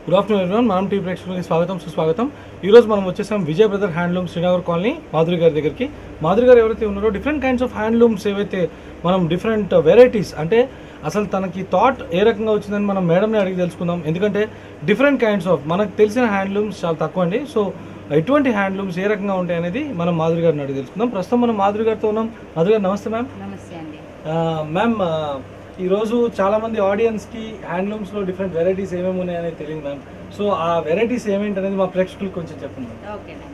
Good afternoon everyone. Manam T ప్రేక్షకులకి స్వాగతం సుస్వాగతం. ఈరోజు మనం వచ్చేసాం Vijay brother handloom Srinagar colony Madhuri గారి దగ్గరికి. మాధురి గారు ఎవరైతే ఉన్నారో డిఫరెంట్ కైండ్స్ ఆఫ్ హ్యాండ్లూమ్స్ ఏవైతే మనం డిఫరెంట్ వెరైటీస్ అంటే అసలు తనకి థాట్ ఏ రకంగా వచ్చిందని మనం మేడంని అడిగి తెలుసుకుందాం. ఎందుకంటే డిఫరెంట్ కైండ్స్ ఆఫ్ మనకు తెలిసిన హ్యాండ్లూమ్స్ చాలా తక్కువ అండి. సో ఎటువంటి హ్యాండ్లూమ్స్ ఏ రకంగా ఉంటాయి అనేది మనం మాధురి గారిని అడిగి తెలుసుకుందాం. ప్రస్తుతం మనం మాధురి గారితో ఉన్నాం. మాధురి గారు నమస్తే మ్యామ్. నమస్తే అండి. మ్యామ్, ఈరోజు చాలామంది ఆడియన్స్కి హ్యాండ్లూమ్స్లో డిఫరెంట్ వెరైటీస్ ఏమేమి ఉన్నాయనేది తెలియదు మ్యామ్. సో ఆ వెరైటీస్ ఏమేంటి అనేది మా ప్రేక్షకులకు కొంచెం చెప్పండి. ఓకేనండి.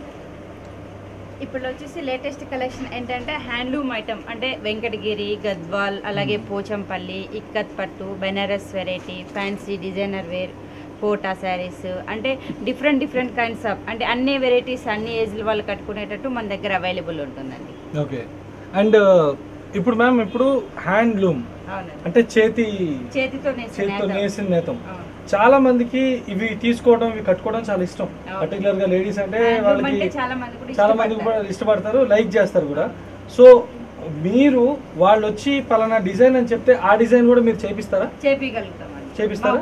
ఇప్పుడు వచ్చేసి లేటెస్ట్ కలెక్షన్ ఏంటంటే హ్యాండ్లూమ్ ఐటమ్ అంటే వెంకటగిరి, గద్వాల్, అలాగే పోచంపల్లి, ఇక్కత్ పట్టు, Banaras variety, fancy designer wear, Kota saris అంటే డిఫరెంట్ కైండ్స్ ఆఫ్ అంటే అన్ని వెరైటీస్ అన్ని ఏజ్ల వాళ్ళు కట్టుకునేటట్టు మన దగ్గర అవైలబుల్ ఉంటుందండి. ఓకే. అండ్ ఇప్పుడు మ్యామ్, ఇప్పుడు హ్యాండ్లూమ్ అంటే చేతితో నేసిన నేతం చాలా మందికి ఇవి తీసుకోవడం ఇవి కట్టుకోవడం చాలా ఇష్టం. పర్టికులర్ గా లేడీస్ అంటే వాళ్ళకి చాలా మంది కూడా ఇష్టపడతారు, లైక్ చేస్తారు కూడా. సో మీరు వాళ్ళు వచ్చి పలానా డిజైన్ అని చెప్తే ఆ డిజైన్ కూడా మీరు చేపిస్తారా? చేపిస్తారా?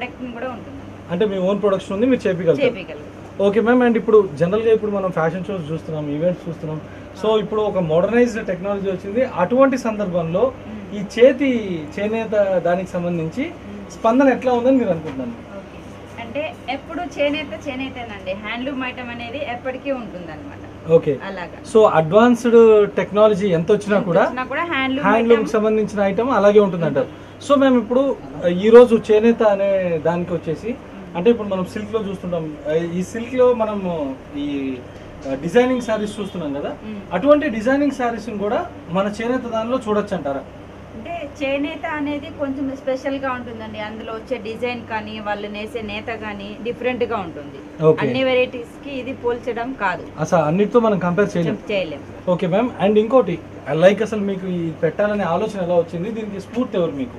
అంటే మీ ఓన్ ప్రొడక్షన్ ఉంది, మీరు చేపిగలుగుతారు. Okay ma'am. అండ్ ఇప్పుడు జనరల్గా ఇప్పుడు మనం ఫ్యాషన్ షోస్ చూస్తున్నాం, ఈవెంట్స్ చూస్తున్నాం. సో ఇప్పుడు ఒక మోడర్నైజ్డ్ టెక్నాలజీ వచ్చింది. అటువంటి సందర్భంలో ఈ చేనేత దానికి సంబంధించి స్పందన ఎట్లా ఉందని మీరు అనుకుంటున్నాను? అంటే ఎప్పుడు చేనేతేనండి. హ్యాండ్లూమ్ ఐటమ్ అనేది ఎప్పటికీ ఉంటుంది అనమాట. ఓకే. సో అడ్వాన్స్డ్ టెక్నాలజీ ఎంత వచ్చినా కూడా హ్యాండ్లూమ్ సంబంధించిన ఐటమ్ అలాగే ఉంటుంది అంటారు. సో మేము ఇప్పుడు ఈ రోజు చేనేత అనే దానికి వచ్చేసి అంటే ఇప్పుడు మనం సిల్క్ లో చూస్తుంటాం. ఈ సిల్క్ లో మనం ఈ డిజైనింగ్ శారీస్ చూస్తున్నాం కదా, అటువంటి డిజైనింగ్ శారీస్ కూడా మన చేనేత దానిలో చూడొచ్చు అంటారా? అంటే చేనేత అనేది కొంచెం స్పెషల్ గా ఉంటుందండి. అందులో వచ్చే డిజైన్ కానీ వాళ్ళు నేసే నేత కానీ డిఫరెంట్ గా ఉంటుంది. అన్ని వెరైటీస్ కి ఇది పోల్చడం కాదు, అసలు అన్నిటితో మనం కంపేర్ చేయలేం. Okay ma'am. అండ్ ఇంకోటి లైక్ అసలు మీకు ఈ పెట్టాలనే ఆలోచన ఎలా వచ్చింది? దీనికి స్ఫూర్తి ఎవరు మీకు?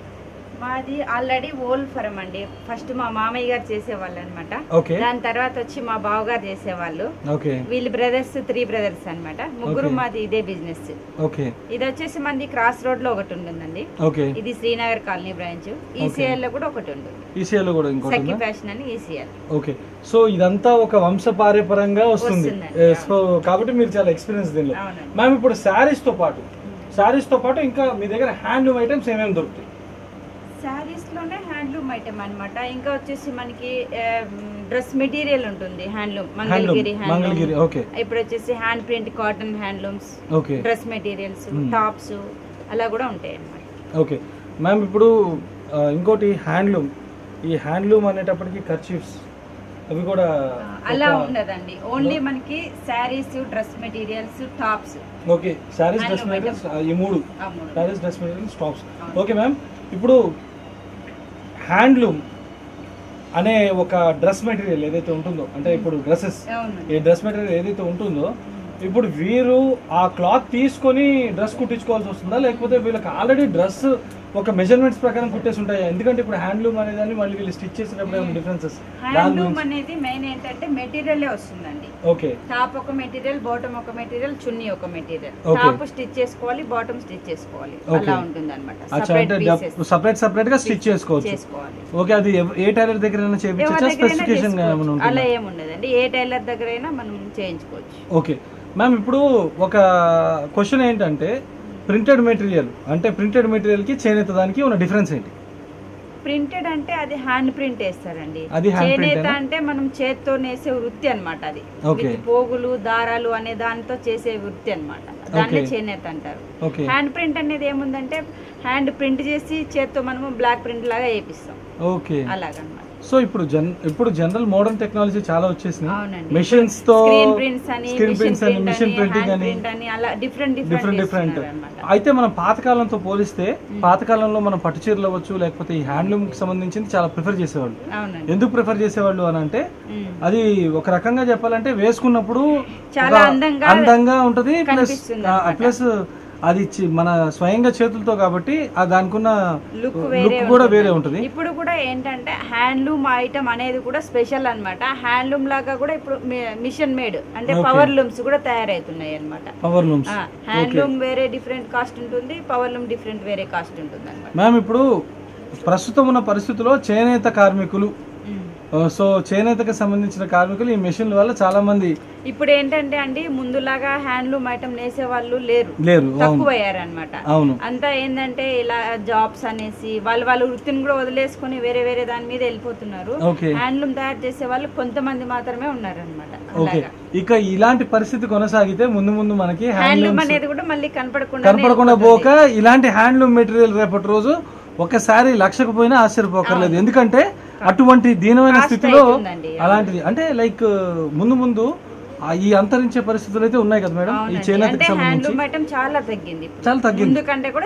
మాది ఆల్రెడీ ఓల్ ఫరం అండి. ఫస్ట్ మా మామయ్య గారు చేసేవాళ్ళు అనమాట. దాని తర్వాత వచ్చి మా బావగారు చేసేవాళ్ళు. వీళ్ళు బ్రదర్స్ 3 బ్రదర్స్ అనమాట. ముగ్గురు మాది ఇదే బిజినెస్. ఇది వచ్చేసి మంది క్రాస్ రోడ్ లో ఒకటి ఉంటుందండి. ఇది శ్రీనగర్ కాలనీ బ్రాంచ్. ఈసీఎల్ లో కూడా ఒకటి ఉంటుంది. సఖి ఫ్యాషన్ అని ఈసీఎల్. ఓకే. సో ఇదంతా ఒక వంశపారంపరంగా వస్తుంది. సో కాబట్టి మీరు చాలా ఎక్స్పీరియన్స్ దీనిలో. మ్యామ్, ఇప్పుడు శారీస్ తో పాటు ఇంకా మీ దగ్గర హ్యాండ్లూమ్ ఐటమ్స్ ఏమేమి దొరుకుతాయి? శారీస్ లోనే హ్యాండ్లూమ్ ఐటమ్ అనమాట. ఇంకా వచ్చేసి మనకి డ్రెస్ మెటీరియల్ ఉంటుంది. Handloom Mangalagiri handloom. ఇప్పుడు వచ్చేసి hand print cotton handlooms, dress materials, tops అలా కూడా ఉంటాయి అన్నమాట. Okay ma'am. ఇప్పుడు ఇంకోటి ఈ హ్యాండ్లూమ్ అనేటప్పటికి కర్చీఫ్స్ అవి కూడా అలా ఉండదండి. ఓన్లీ మనకి saris, dress materials, tops. Okay. Saris, dress materials, ఈ మూడు. Saris, dress materials, tops. Okay ma'am. ఇప్పుడు హ్యాండ్లూమ్ అనే ఒక డ్రెస్ మెటీరియల్ ఏదైతే ఉంటుందో అంటే ఇప్పుడు ఈ డ్రెస్ మెటీరియల్ ఏదైతే ఉంటుందో ఇప్పుడు వీరు ఆ క్లాత్ తీసుకొని డ్రెస్ కుట్టించుకోవాల్సి వస్తుందా, లేకపోతే వీళ్ళకి ఆల్రెడీ డ్రెస్ ఒక మెజర్మెంట్స్ ప్రకారం కుట్టేసి ఉంటాయి? ఎందుకంటే ఇప్పుడు హ్యాండ్లూమ్ అనేది మళ్ళీ వీళ్ళు స్టిచ్ చేసేటప్పుడు డిఫరెన్సెస్. హ్యాండ్లూమ్ అనేది మెయిన్ ఏంటంటే మెటీరియల్ వస్తుందండి. ఓకే. టాప్ ఒక మెటీరియల్, బాటమ్ ఒక మెటీరియల్, చున్నీ ఒక మెటీరియల్. టాప్ స్టిచ్ చేసుకోవాలి, బాటమ్ స్టిచ్ చేసుకోవాలి, అలా ఉంటుంది అన్నమాట. సెపరేట్ గా స్టిచ్ చేసుకోవాలి. ఓకే. అది ఏ టైలర్ దగ్గర చేయించొచ్చా? స్పెసిఫికేషన్ అలా ఏముండదండి. ఏ టైలర్ దగ్గర అయినా మనం చేయించుకోవచ్చు. Okay ma'am. ఇప్పుడు ఒక క్వశ్చన్ ఏంటంటే ప్రింటెడ్ మెటీరియల్ కి చేనేత దానికి ఉన్న డిఫరెన్స్ ఏంటి? ప్రింటెడ్ అంటే అది హ్యాండ్ ప్రింట్ వేస్తారండి. చేనేత అంటే మనం చేత్తో నేసే వృత్తి అన్నమాట. అది పోగులు, దారాలు అనే దాంతో చేసే వృత్తి అన్నమాట. దాన్ని చేనేత అంటారు. హ్యాండ్ ప్రింట్ అనేది ఏముందంటే హ్యాండ్ ప్రింట్ చేసి చేత్తో మనము బ్లాక్ ప్రింట్ లాగా వేపిస్తాం. అలాగన్నమాట. సో ఇప్పుడు జనరల్ మోడర్న్ టెక్నాలజీ చాలా వచ్చేసినాయి. మెషిన్స్ తో స్క్రీన్ ప్రింట్స్ అని, మిషన్ ప్రింటింగ్ అని అలా డిఫరెంట్. అయితే మనం పాతకాలంతో పోలిస్తే పాతకాలంలో మనం పట్టు చీరలు అవ్వచ్చు లేకపోతే ఈ హ్యాండ్లూమ్ కి సంబంధించింది చాలా ప్రిఫర్ చేసేవాళ్ళు. ఎందుకు ప్రిఫర్ చేసేవాళ్ళు అని అంటే అది ఒక రకంగా చెప్పాలంటే వేసుకున్నప్పుడు చాలా అందంగా ఉంటది, ప్లస్ అది మన స్వయంగా చేతులతో కాబట్టి దానికి ఉన్న లుక్ కూడా వేరే ఉంటుంది. ఇప్పుడు కూడా ఏంటంటే హ్యాండ్లూమ్ ఐటమ్ అనేది కూడా స్పెషల్ అన్నమాట. హ్యాండ్లూమ్ లాగా కూడా ఇప్పుడు మిషన్ మేడ్ అంటే పవర్ లూమ్స్ కూడా తయారవుతున్నాయి అన్నమాట. పవర్ లూమ్స్ హ్యాండ్లూమ్ వేరే డిఫరెంట్ కాస్ట్ ఉంటుంది, పవర్ లూమ్ డిఫరెంట్ వేరే కాస్ట్ ఉంటుంది అన్నమాట. మ్యామ్, ఇప్పుడు ప్రస్తుతం ఉన్న పరిస్థితుల్లో చేనేత కార్మికులు సో చేనేతకు సంబంధించిన కార్మికులు ఈ మెషిన్ల వల్ల చాలా మంది ఇప్పుడు ఏంటంటే అండి ముందులాగా హ్యాండ్లూమ్ ఐటమ్ నేసే వాళ్ళు లేరు తక్కువయ్యారనమాట. అంతా ఏంటంటే ఇలా జాబ్స్ అనేసి వాళ్ళ వృత్తిని కూడా వదిలేసుకుని వేరే వేరే దాని మీద వెళ్ళిపోతున్నారు. హ్యాండ్లూమ్ తయారు చేసే వాళ్ళు కొంతమంది మాత్రమే ఉన్నారనమాట. ఇక ఇలాంటి పరిస్థితి కొనసాగితే ముందు ముందు మనకి హ్యాండ్లూమ్ అనేది కూడా మళ్ళీ కనపడకుండా పోక ఇలాంటి హ్యాండ్లూమ్ మెటీరియల్ రేపటి రోజు ఒకసారి లక్షకు పోయినా ఆశ్చర్యపోకర్లేదు. ఎందుకంటే అటువంటి దీనమైన స్థితిలో అలాంటిది అంటే లైక్ ముందు ముందు ఈ అంతరించే పరిస్థితులు అయితే ఉన్నాయి కదా మేడం. ఈ చేనేతకి సంబంధించి చాలా తగ్గింది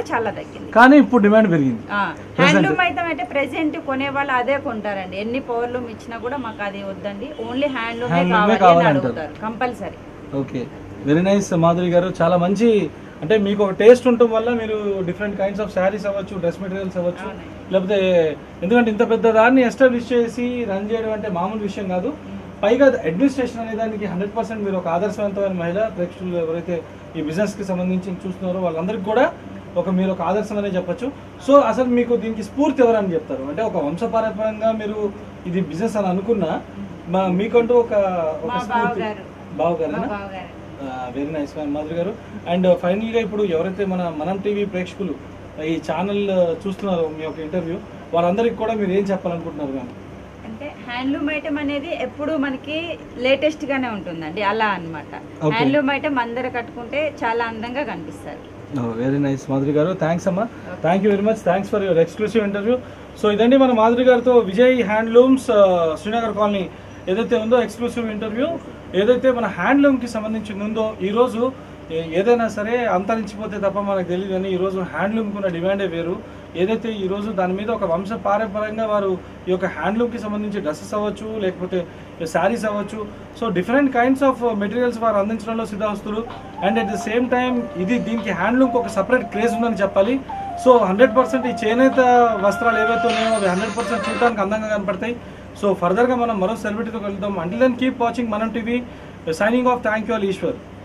కానీ ఇప్పుడు డిమాండ్ పెరిగింది. హ్యాండ్లూమ్ ఐటమ్ అయితే ప్రెసెంట్ కొనే వాళ్ళు అదే కొంటారండి. ఎన్ని పవర్లూమ్ ఇచ్చినా కూడా మాకు అది వద్దండి, ఓన్లీ హ్యాండ్లూమ్ కావాలంటారు compulsory. Okay, very nice Madhuri గారు. చాలా మంచి అంటే మీకు ఒక టేస్ట్ ఉండటం వల్ల మీరు డిఫరెంట్ కైండ్స్ ఆఫ్ శారీస్ అవ్వచ్చు, డ్రెస్ మెటీరియల్స్ అవ్వచ్చు, లేకపోతే ఎందుకంటే ఇంత పెద్ద దాన్ని ఎస్టాబ్లిష్ చేసి రన్ చేయడం అంటే మామూలు విషయం కాదు. పైగా అడ్మినిస్ట్రేషన్ అనే దానికి 100% మీరు ఒక ఆదర్శవంతమైన మహిళ. ప్రేక్షకులు ఎవరైతే ఈ బిజినెస్ కి సంబంధించి చూస్తున్నారో వాళ్ళందరికీ కూడా మీరు ఒక ఆదర్శం అనే చెప్పొచ్చు. సో అసలు మీకు దీనికి స్ఫూర్తి ఎవరని చెప్తారు? అంటే ఒక వంశపారంపర్యంగా మీరు ఇది బిజినెస్ అని అనుకున్నా మీకంటూ ఒక స్ఫూర్తి బావగారేనా? వెరీ నైస్ మాధురి గారు. అండ్ ఫైనల్ గా ఇప్పుడు ఎవరైతే మనం టీవీ ప్రేక్షకులు ఈ ఛానల్ చూస్తున్నారో మీ యొక్క ఇంటర్వ్యూ, వాళ్ళందరికీ కూడా మీరు ఏం చెప్పాలనుకుంటున్నారు మ్యామ్? అంటే హ్యాండ్లూమ్ ఐటమ్ అనేది ఎప్పుడు మనకి లేటెస్ట్ గానే ఉంటుందండి, అలా అన్నమాట. హ్యాండ్లూమ్ ఐటమ్ అందరు కట్టుకుంటే చాలా అందంగా కనిపిస్తారు. వెరీ నైస్ మాధురి గారు, థ్యాంక్స్ అమ్మా. Thank you very much, thanks for your exclusive interview. So ఇదండి మన మాధురి గారితో విజయ్ హ్యాండ్లూమ్స్ శ్రీనగర్ కాలనీ ఏదైతే ఉందో ఎక్స్క్లూసివ్ ఇంటర్వ్యూ. ఏదైతే మన హ్యాండ్లూమ్కి సంబంధించింది ఉందో ఈరోజు ఏదైనా సరే అంతరించిపోతే తప్ప మనకు తెలియదు, కానీ ఈరోజు హ్యాండ్లూమ్కి ఉన్న డిమాండే వేరు. ఏదైతే ఈరోజు దాని మీద ఒక వంశ పారంపర్యంగా వారు ఈ యొక్క హ్యాండ్లూమ్కి సంబంధించి డ్రెస్సెస్ అవ్వచ్చు, లేకపోతే శారీస్ అవ్వచ్చు, so different kinds of materials వారు అందించడంలో సిద్ధహస్తులు. And at the same time దీనికి హ్యాండ్లూమ్కి ఒక సపరేట్ క్రేజ్ ఉందని చెప్పాలి. సో 100% ఈ చేనేత వస్త్రాలు ఏవైతే ఉన్నాయో అవి 100% చూడటానికి అందంగా కనపడతాయి. సో ఫర్దర్గా మనం మరో సెలబ్రిటీతో వెళ్తాం. Until then keep watching Manam TV. Signing off. Thank you all. Eshwar.